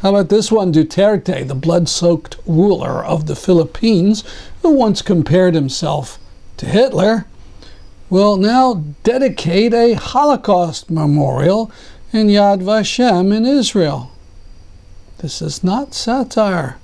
How about this one? Duterte, the blood-soaked ruler of the Philippines, who once compared himself to Hitler, will now dedicate a Holocaust memorial in Yad Vashem in Israel. This is not satire.